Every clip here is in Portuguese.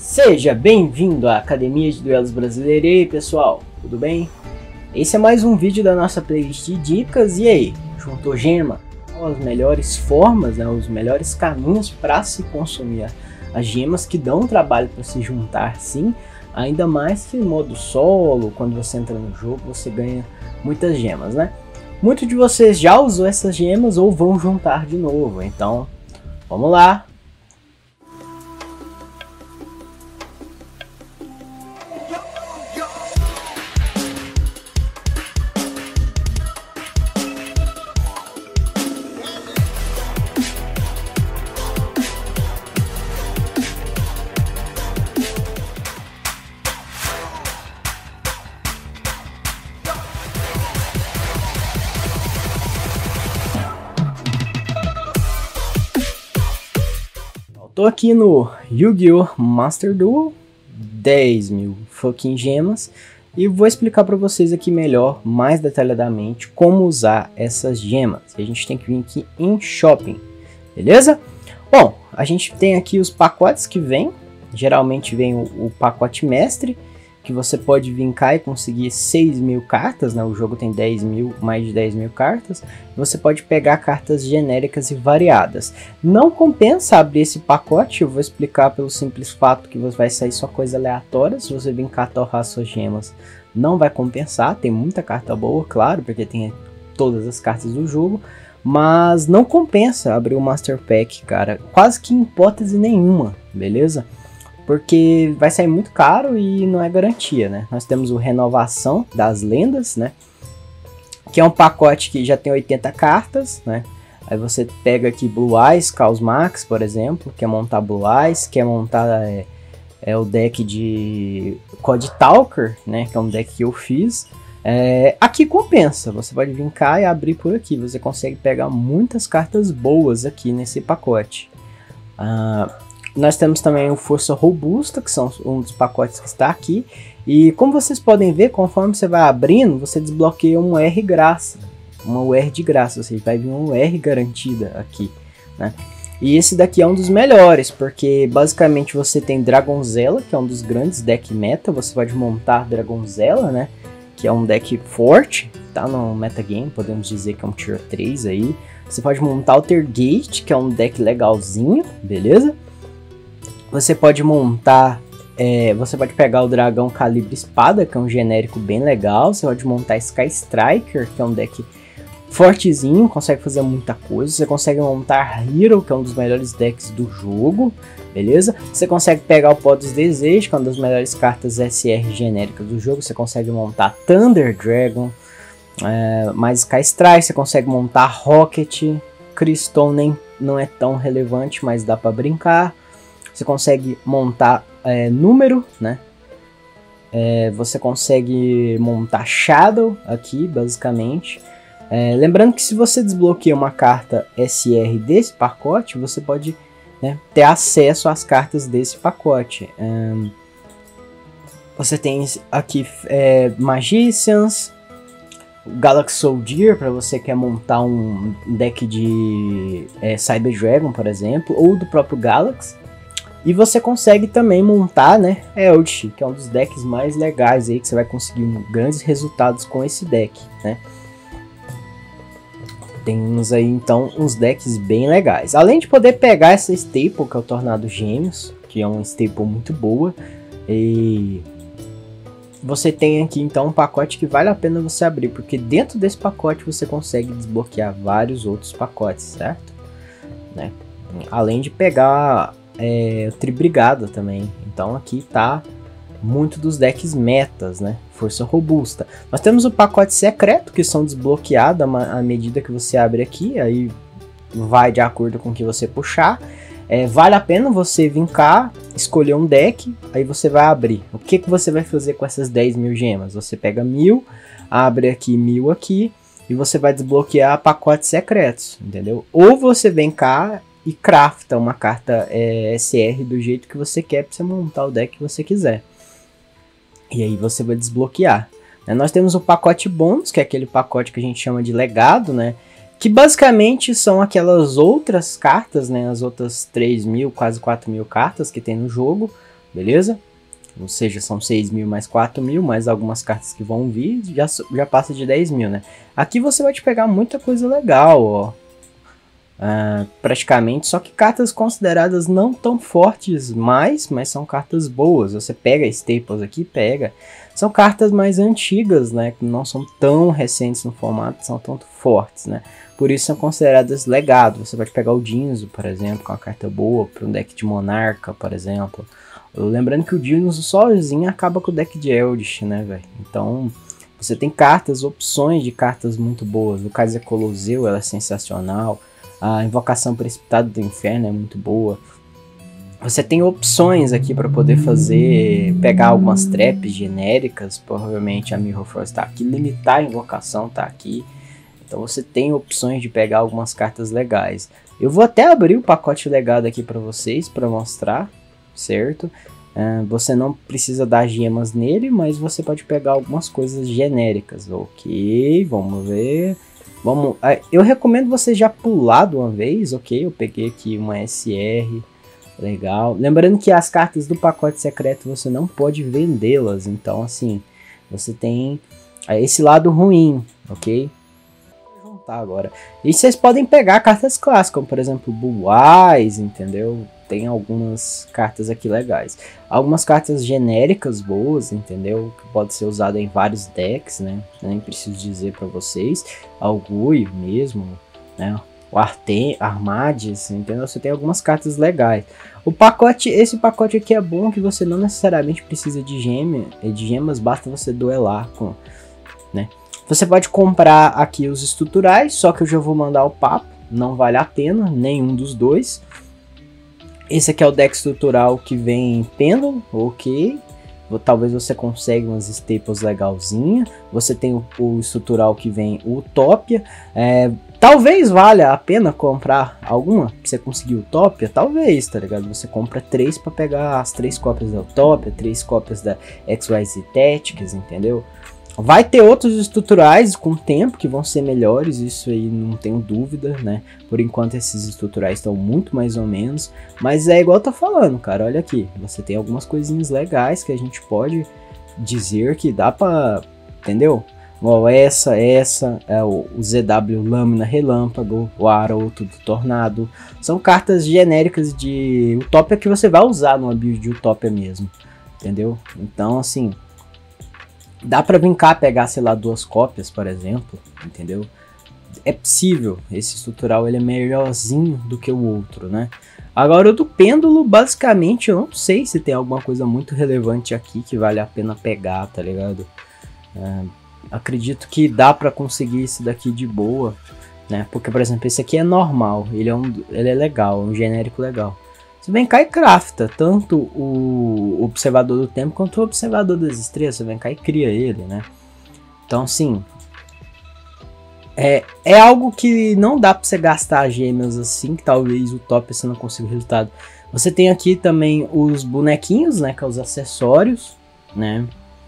Seja bem-vindo à Academia de Duelos Brasileira. E aí, pessoal, tudo bem? Esse é mais um vídeo da nossa playlist de dicas. E aí, juntou gema? As melhores formas, né, os melhores caminhos para se consumir as gemas que dão trabalho para se juntar, sim. Ainda mais que em modo solo, quando você entra no jogo, você ganha muitas gemas, né? Muitos de vocês já usou essas gemas ou vão juntar de novo, então vamos lá. Tô aqui no Yu-Gi-Oh! Master Duel, 10.000 fucking gemas, e vou explicar para vocês aqui melhor, mais detalhadamente, como usar essas gemas. A gente tem que vir aqui em Shopping, beleza? Bom, a gente tem aqui os pacotes que vem, geralmente vem o pacote mestre, que você pode vir cá e conseguir 6.000 cartas, né? O jogo tem 10.000, mais de 10.000 cartas. Você pode pegar cartas genéricas e variadas. Não compensa abrir esse pacote, eu vou explicar pelo simples fato que vai sair só coisa aleatória. Se você vir cá torrar suas gemas, não vai compensar. Tem muita carta boa, claro, porque tem todas as cartas do jogo. Mas não compensa abrir o Master Pack, cara. Quase que em hipótese nenhuma, beleza? Porque vai sair muito caro e não é garantia, né? Nós temos o Renovação das Lendas, né? Que é um pacote que já tem 80 cartas, né? Aí você pega aqui Blue Eyes, Chaos Max, por exemplo. Quer montar Blue Eyes, quer montar o deck de Code Talker, né? Que é um deck que eu fiz. Aqui compensa, você pode vir cá e abrir por aqui. Você consegue pegar muitas cartas boas aqui nesse pacote. Nós temos também o Força Robusta, que são um dos pacotes que está aqui. E como vocês podem ver, conforme você vai abrindo, você desbloqueia um R graça. Uma UR de graça, ou seja, vai vir uma UR garantida aqui, né? E esse daqui é um dos melhores, porque basicamente você tem Dragonzella, que é um dos grandes deck meta. Você pode montar Dragonzella, né? Que é um deck forte, tá no metagame, podemos dizer que é um tier 3 aí. Você pode montar Altergate, que é um deck legalzinho, beleza? Você pode montar, você pode pegar o Dragão Calibre Espada, que é um genérico bem legal. Você pode montar Sky Striker, que é um deck fortezinho, consegue fazer muita coisa. Você consegue montar Hero, que é um dos melhores decks do jogo, beleza? Você consegue pegar o Pó dos Desejos, que é uma das melhores cartas SR genéricas do jogo. Você consegue montar Thunder Dragon, mais Sky Striker. Você consegue montar Rocket. Crystal não é tão relevante, mas dá para brincar. Você consegue montar número, né? Você consegue montar Shadow aqui, basicamente. Lembrando que se você desbloqueia uma carta SR desse pacote, você pode, né, ter acesso às cartas desse pacote. Você tem aqui Magicians, Galaxy Soldier, para você que quer montar um deck de Cyber Dragon, por exemplo, ou do próprio Galaxy. E você consegue também montar, né, Eldritch, que é um dos decks mais legais aí, que você vai conseguir grandes resultados com esse deck, né. Temos aí então uns decks bem legais. Além de poder pegar essa staple, que é o Tornado Gêmeos, que é uma staple muito boa. E você tem aqui então um pacote que vale a pena você abrir, porque dentro desse pacote você consegue desbloquear vários outros pacotes, certo? Né? Além de pegar o Tribrigada também. Então aqui tá muito dos decks metas, né? Força Robusta. Nós temos o pacote secreto, que são desbloqueados à medida que você abre aqui. Aí vai de acordo com o que você puxar. Vale a pena você vir cá, escolher um deck, aí você vai abrir. O que você vai fazer com essas 10.000 gemas? Você pega 1.000, abre aqui 1.000 aqui, e você vai desbloquear pacotes secretos, entendeu? Ou você vem cá e crafta uma carta SR do jeito que você quer, para você montar o deck que você quiser. E aí você vai desbloquear. Nós temos o pacote bônus, que é aquele pacote que a gente chama de legado, né? Que basicamente são aquelas outras cartas, né? As outras 3.000, quase 4.000 cartas que tem no jogo. beleza? Ou seja, são 6 mil mais 4 mil, mais algumas cartas que vão vir, já passa de 10 mil, né? Aqui você vai te pegar muita coisa legal, ó. Praticamente, só que cartas consideradas não tão fortes mais, mas são cartas boas. Você pega Staples aqui, são cartas mais antigas, né, que não são tão recentes no formato, são tanto fortes, né, por isso são consideradas legado. Você pode pegar o Dinzo, por exemplo, que é uma carta boa para um deck de Monarca, por exemplo. Lembrando que o Dinzo sozinho acaba com o deck de Eldritch, né, velho. Então você tem opções de cartas muito boas. O Kaiser Colosseu, ela é sensacional. A Invocação Precipitada do Inferno é muito boa. Você tem opções aqui para poder pegar algumas traps genéricas. Provavelmente a Mirror Force está aqui. Limitar a invocação está aqui. Então você tem opções de pegar algumas cartas legais. Eu vou até abrir o pacote legado aqui para vocês, para mostrar, certo? Você não precisa dar gemas nele, mas você pode pegar algumas coisas genéricas. Ok, vamos ver. Eu recomendo você já pular de uma vez, ok? Eu peguei aqui uma SR, legal. Lembrando que as cartas do pacote secreto você não pode vendê-las, então assim, você tem esse lado ruim, ok? Vou juntar agora. E vocês podem pegar cartas clássicas, como por exemplo Blue Eyes, entendeu? Tem algumas cartas aqui legais. Algumas cartas genéricas boas, entendeu? Que pode ser usada em vários decks, né? Eu nem preciso dizer para vocês. Algui mesmo, né? O Armades, entendeu? Você tem algumas cartas legais. Esse pacote aqui é bom que você não necessariamente precisa de gemas, basta você duelar com, né? Você pode comprar aqui os estruturais, só que eu já vou mandar o papo. Não vale a pena, nenhum dos dois. Esse aqui é o deck estrutural que vem Pêndulo, ok. Talvez você consiga umas Staples legalzinha. Você tem o estrutural que vem Utopia. Talvez valha a pena comprar alguma, que você conseguiu Utopia, talvez, tá ligado? Você compra 3 para pegar as 3 cópias da Utopia, 3 cópias da XYZ Tactics, entendeu? Vai ter outros estruturais com o tempo que vão ser melhores, isso aí não tenho dúvida, né? Por enquanto esses estruturais estão muito mais ou menos, mas é igual eu tô falando, cara, olha aqui, você tem algumas coisinhas legais que a gente pode dizer que dá pra, entendeu? Igual essa é o ZW Lâmina Relâmpago, o Arauto do Tornado, são cartas genéricas de Utopia que você vai usar numa build de Utopia mesmo, entendeu? Então assim, dá pra brincar, pegar, sei lá, 2 cópias, por exemplo, entendeu? É possível, esse estrutural ele é melhorzinho do que o outro, né? Agora o do Pêndulo, basicamente, eu não sei se tem alguma coisa muito relevante aqui que vale a pena pegar, tá ligado? Acredito que dá pra conseguir esse daqui de boa, né? Porque, por exemplo, esse aqui é normal, ele é legal, um genérico legal. Você vem cá e crafta tanto o Observador do Tempo quanto o Observador das Estrelas. Você vem cá e cria ele, né? Então, assim, é algo que não dá pra você gastar gêmeas assim, que talvez o top você não consiga o resultado. Você tem aqui também os bonequinhos, né? Que é os acessórios, né?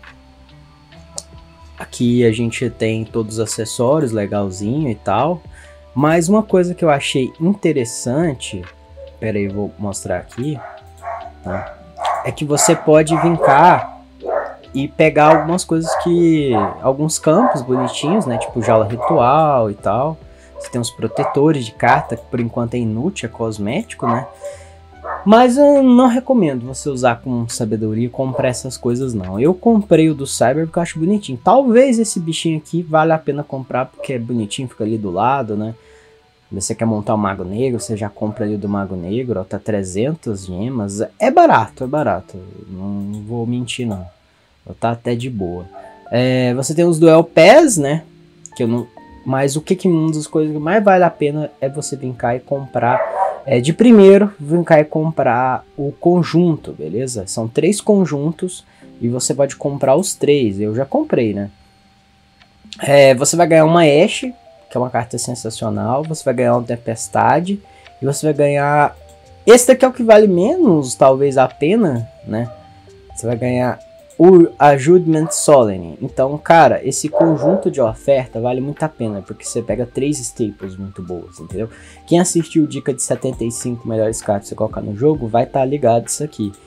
Aqui a gente tem todos os acessórios, legalzinho e tal. Mas uma coisa que eu achei interessante... Pera aí, vou mostrar aqui, tá? É que você pode vir cá e pegar algumas coisas alguns campos bonitinhos, né? Tipo jaula ritual e tal. Você tem uns protetores de carta, que por enquanto é inútil, é cosmético, né? Mas eu não recomendo você usar com sabedoria e comprar essas coisas, não. Eu comprei o do Cyber porque eu acho bonitinho. Talvez esse bichinho aqui vale a pena comprar porque é bonitinho, fica ali do lado, né? Você quer montar o Mago Negro, você já compra ali o do Mago Negro, ó, tá 300 gemas, é barato, não vou mentir não, tá até de boa. Você tem os Duel Pass, né, mas uma das coisas que mais vale a pena é você vir cá e comprar, de primeiro, vir cá e comprar o conjunto, beleza? São 3 conjuntos e você pode comprar os 3, eu já comprei, né. Você vai ganhar uma Ashe, que é uma carta sensacional, você vai ganhar uma Tempestade, e você vai ganhar, esse daqui é o que vale menos, talvez a pena, né, você vai ganhar a Judgment Solemn. Então, cara, esse conjunto de oferta vale muito a pena, porque você pega 3 staples muito boas, entendeu? Quem assistiu dica de 75 melhores cartas que você colocar no jogo, vai estar ligado isso aqui.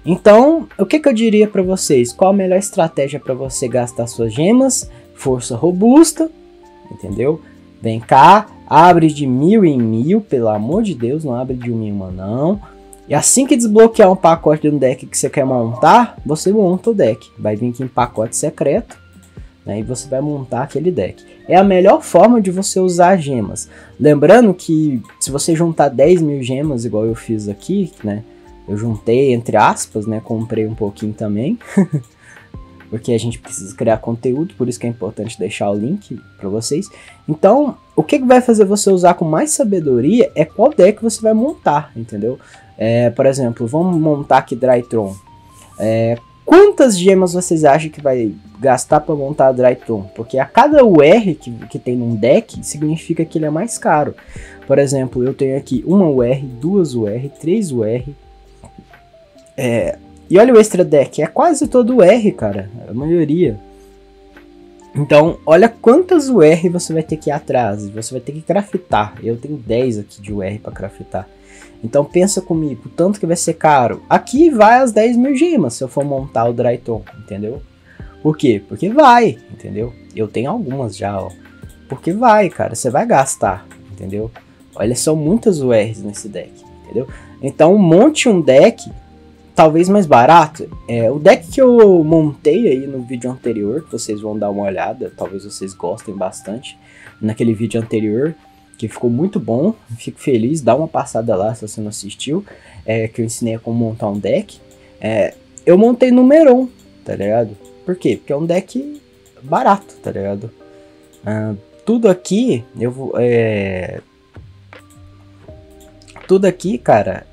Então, o que eu diria para vocês? Qual a melhor estratégia para você gastar suas gemas? Força robusta, entendeu? Vem cá, abre de 1000 em 1000, pelo amor de Deus, não abre de uma em uma não. E assim que desbloquear um pacote de um deck que você quer montar, você monta o deck. Vai vir aqui em pacote secreto, né, e você vai montar aquele deck. É a melhor forma de você usar gemas. Lembrando que se você juntar 10.000 gemas, igual eu fiz aqui, né? Eu juntei entre aspas, né? Comprei um pouquinho também. Porque a gente precisa criar conteúdo, por isso que é importante deixar o link para vocês. Então, o que vai fazer você usar com mais sabedoria é qual deck você vai montar, entendeu? Por exemplo, vamos montar aqui Drytron. Quantas gemas vocês acham que vai gastar para montar a Drytron? Porque a cada UR que tem num deck, significa que ele é mais caro. Por exemplo, eu tenho aqui uma UR, 2 UR, 3 UR. E olha o extra deck, é quase todo UR, cara, a maioria. Então, olha quantas UR você vai ter que ir atrás, você vai ter que craftar. Eu tenho 10 aqui de UR para craftar. Então pensa comigo, tanto que vai ser caro. Aqui vai as 10.000 gemas se eu for montar o Drytron, entendeu? Por quê? Porque vai, entendeu? Eu tenho algumas já, ó. Porque vai, cara, você vai gastar, entendeu? Olha, são muitas URs nesse deck, entendeu? Então monte um deck, talvez mais barato. O deck que eu montei aí no vídeo anterior, que vocês vão dar uma olhada, talvez vocês gostem bastante, naquele vídeo anterior, que ficou muito bom, fico feliz, dá uma passada lá se você não assistiu, que eu ensinei a como montar um deck. Eu montei no Meron, tá ligado? Por quê? Porque é um deck barato, tá ligado? Tudo aqui, tudo aqui, cara,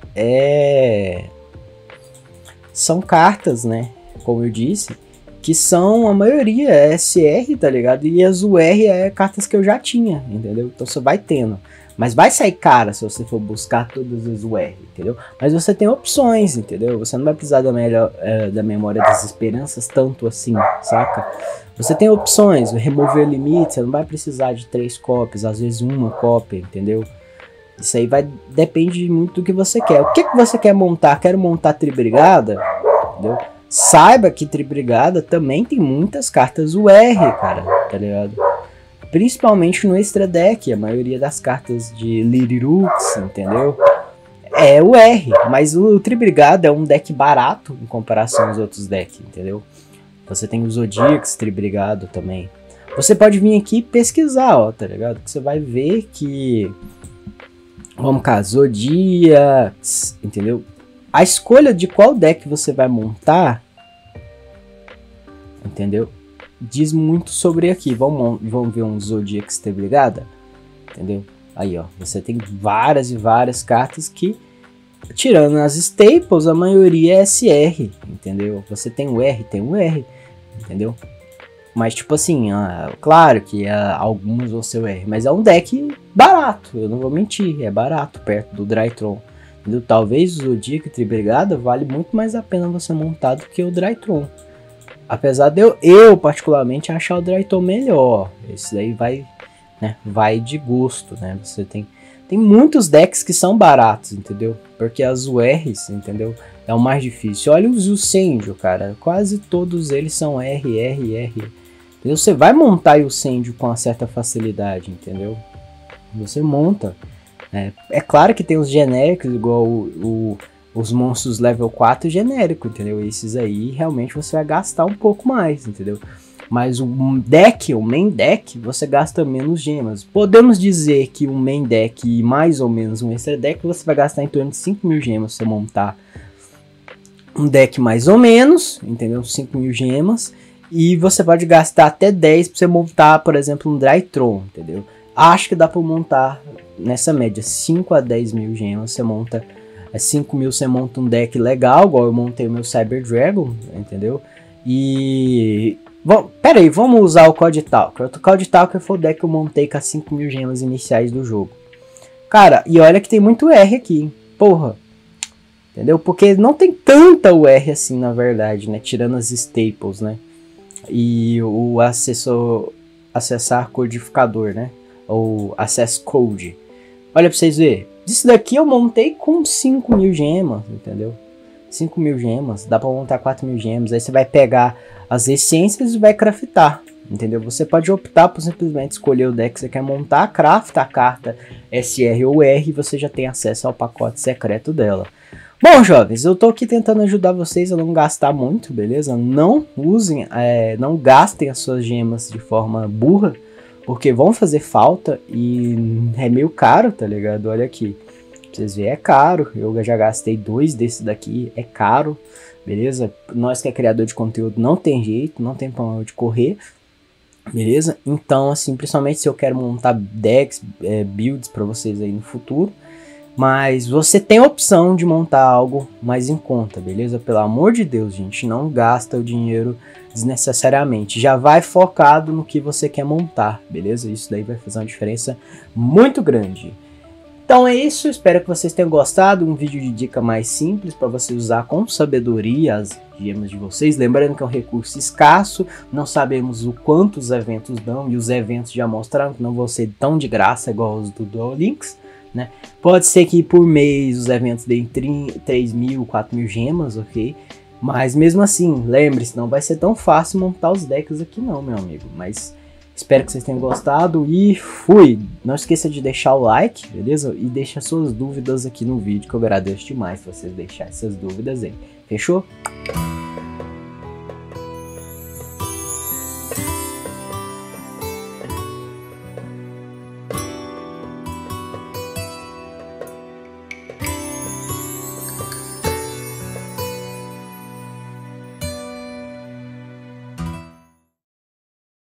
são cartas, né? Como eu disse, que são, a maioria é SR, tá ligado? E as UR é cartas que eu já tinha, entendeu? Então você vai tendo. Mas vai sair cara se você for buscar todas as UR, entendeu? Mas você tem opções, entendeu? Você não vai precisar da memória das esperanças tanto assim, saca? Você tem opções, remover limite, você não vai precisar de 3 cópias, às vezes uma cópia, entendeu? Isso aí depende muito do que você quer. O que você quer montar? Quero montar Tribrigada, entendeu? Saiba que Tribrigada também tem muitas cartas UR, cara, tá ligado? Principalmente no extra deck, a maioria das cartas de Lirux, entendeu? É UR, mas o Tribrigada é um deck barato em comparação aos outros decks, entendeu? Você tem o Zodiacs Tribrigado também. Você pode vir aqui e pesquisar, ó, tá ligado? Que você vai ver que... Vamos cá, Zodiacs, entendeu? A escolha de qual deck você vai montar, entendeu? Diz muito sobre aqui. Vamos ver um Zodiacs Tribrigada, entendeu? Aí, ó, você tem várias e várias cartas que, tirando as staples, a maioria é SR, entendeu? Você tem o R, tem o R, entendeu? Mas, tipo assim, claro que alguns vão ser o R, mas é um deck barato, eu não vou mentir, é barato, perto do Drytron. Entendeu? Talvez o Zodiac Tribrigada vale muito mais a pena você montar do que o Drytron. Apesar de eu particularmente achar o Drytron melhor. Esse daí vai de gosto, né? Você tem muitos decks que são baratos, entendeu? Porque as URs, entendeu? É o mais difícil. Olha os Yusendio, cara. Quase todos eles são R, R, R. Entendeu? Você vai montar o Yusendio com uma certa facilidade, entendeu? Você monta. É claro que tem os genéricos, igual os monstros level 4 genérico, entendeu? Esses aí realmente você vai gastar um pouco mais, entendeu? Mas o main deck, você gasta menos gemas. Podemos dizer que um main deck e mais ou menos um extra deck, você vai gastar em torno de 5.000 gemas se você montar um deck mais ou menos, entendeu? 5.000 gemas. E você pode gastar até 10 para você montar, por exemplo, um Drytron, entendeu? Acho que dá para montar nessa média 5 a 10 mil gemas. Você monta 5.000, você monta um deck legal, igual eu montei o meu Cyber Dragon, entendeu? E pera aí, vamos usar o Code Talker. O Code Talker foi o deck que eu montei com as 5.000 gemas iniciais do jogo. Cara, e olha que tem muito R aqui, hein? Porra. Entendeu? Porque não tem tanta UR assim, na verdade, né? Tirando as staples, né? E o acessar codificador, né? Ou Access Code. Olha pra vocês verem. Isso daqui eu montei com 5.000 gemas, entendeu? 5.000 gemas, dá pra montar 4.000 gemas, aí você vai pegar as essências e vai craftar, entendeu? Você pode optar por simplesmente escolher o deck que você quer montar, crafta a carta SR ou R e você já tem acesso ao pacote secreto dela. Bom, jovens, eu tô aqui tentando ajudar vocês a não gastar muito, beleza? Não usem, não gastem as suas gemas de forma burra, porque vão fazer falta e é meio caro, tá ligado? Olha aqui, pra vocês verem, é caro. Eu já gastei 2 desses daqui, é caro, beleza? Nós que é criador de conteúdo não tem jeito, não tem pra onde correr, beleza? Então, assim, principalmente se eu quero montar decks, builds pra vocês aí no futuro, mas você tem a opção de montar algo mais em conta, beleza? Pelo amor de Deus, gente, não gasta o dinheiro desnecessariamente. Já vai focado no que você quer montar, beleza? Isso daí vai fazer uma diferença muito grande. Então é isso, espero que vocês tenham gostado. Um vídeo de dica mais simples para você usar com sabedoria as gemas de vocês. Lembrando que é um recurso escasso, não sabemos o quanto os eventos dão, e os eventos já mostraram que não vão ser tão de graça igual os do Duel Links, né? Pode ser que por mês os eventos deem 3.000, 4.000 gemas, ok? Mas mesmo assim, lembre-se, não vai ser tão fácil montar os decks aqui não, meu amigo. Mas espero que vocês tenham gostado e fui! Não esqueça de deixar o like, beleza? E deixa suas dúvidas aqui no vídeo, que eu agradeço demais se vocês deixarem essas dúvidas aí. Fechou?